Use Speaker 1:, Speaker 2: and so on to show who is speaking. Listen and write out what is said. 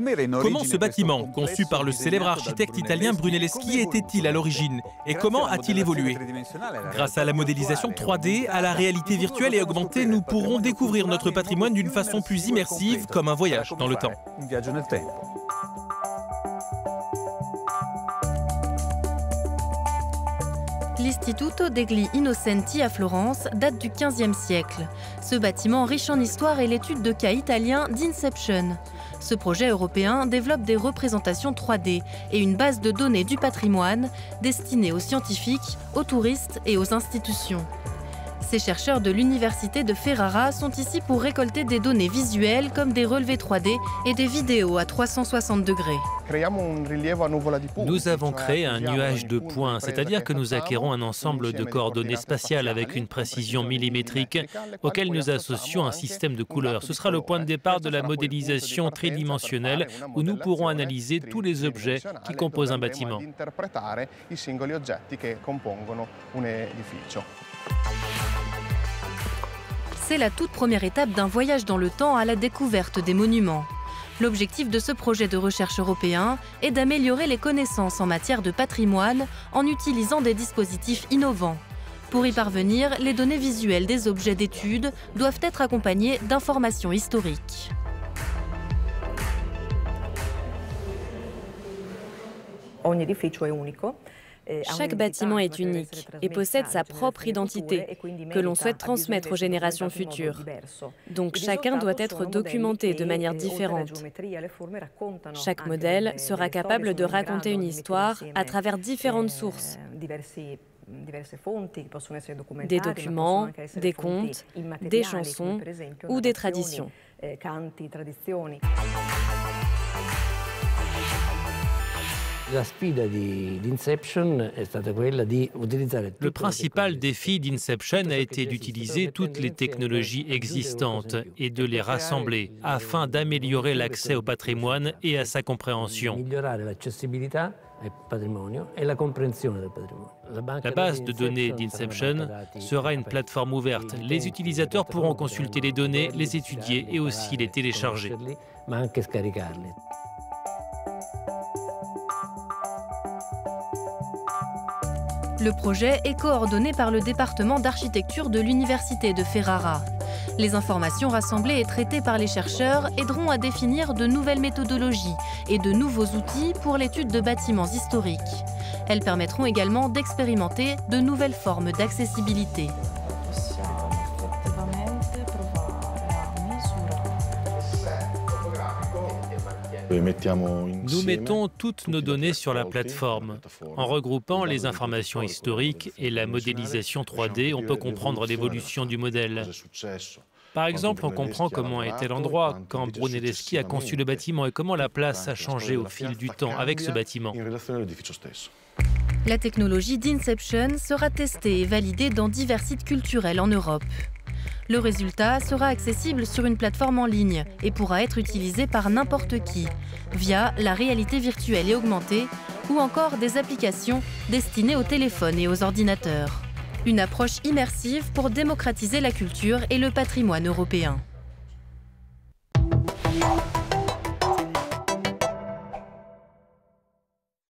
Speaker 1: Comment ce bâtiment, conçu par le célèbre architecte italien Brunelleschi, était-il à l'origine et comment a-t-il évolué? Grâce à la modélisation 3D, à la réalité virtuelle et augmentée, nous pourrons découvrir notre patrimoine d'une façon plus immersive, comme un voyage dans le temps.
Speaker 2: L'Istituto degli Innocenti à Florence date du XVe siècle. Ce bâtiment riche en histoire est l'étude de cas italien d'Inception. Ce projet européen développe des représentations 3D et une base de données du patrimoine destinée aux scientifiques, aux touristes et aux institutions. Ces chercheurs de l'université de Ferrara sont ici pour récolter des données visuelles comme des relevés 3D et des vidéos à 360 degrés.
Speaker 3: Nous avons créé un nuage de points, c'est-à-dire que nous acquérons un ensemble de coordonnées spatiales avec une précision millimétrique auquel nous associons un système de couleurs. Ce sera le point de départ de la modélisation tridimensionnelle où nous pourrons analyser tous les objets qui composent un bâtiment.
Speaker 2: C'est la toute première étape d'un voyage dans le temps à la découverte des monuments. L'objectif de ce projet de recherche européen est d'améliorer les connaissances en matière de patrimoine en utilisant des dispositifs innovants. Pour y parvenir, les données visuelles des objets d'étude doivent être accompagnées d'informations historiques.
Speaker 4: Chaque bâtiment est unique et possède sa propre identité, que l'on souhaite transmettre aux générations futures. Donc chacun doit être documenté de manière différente. Chaque modèle sera capable de raconter une histoire à travers différentes sources. Des documents, des contes, des chansons ou des traditions.
Speaker 3: Le principal défi d'Inception a été d'utiliser toutes les technologies existantes et de les rassembler afin d'améliorer l'accès au patrimoine et à sa compréhension. La base de données d'Inception sera une plateforme ouverte. Les utilisateurs pourront consulter les données, les étudier et aussi les télécharger.
Speaker 2: Le projet est coordonné par le département d'architecture de l'université de Ferrara. Les informations rassemblées et traitées par les chercheurs aideront à définir de nouvelles méthodologies et de nouveaux outils pour l'étude de bâtiments historiques. Elles permettront également d'expérimenter de nouvelles formes d'accessibilité.
Speaker 3: Nous mettons toutes nos données sur la plateforme. En regroupant les informations historiques et la modélisation 3D, on peut comprendre l'évolution du modèle. Par exemple, on comprend comment était l'endroit quand Brunelleschi a conçu le bâtiment et comment la place a changé au fil du temps avec ce bâtiment.
Speaker 2: La technologie d'Inception sera testée et validée dans divers sites culturels en Europe. Le résultat sera accessible sur une plateforme en ligne et pourra être utilisé par n'importe qui, via la réalité virtuelle et augmentée ou encore des applications destinées aux téléphones et aux ordinateurs. Une approche immersive pour démocratiser la culture et le patrimoine européen.